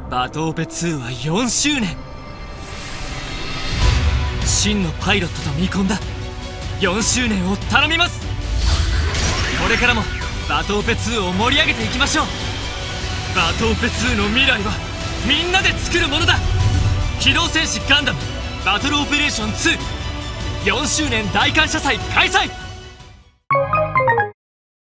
バトオペ2は4周年。真のパイロットと見込んだ4周年を頼みます。これからもバトオペ2を盛り上げていきましょう。バトオペ2の未来はみんなで作るものだ。機動戦士ガンダムバトルオペレーション2、4周年大感謝祭開催。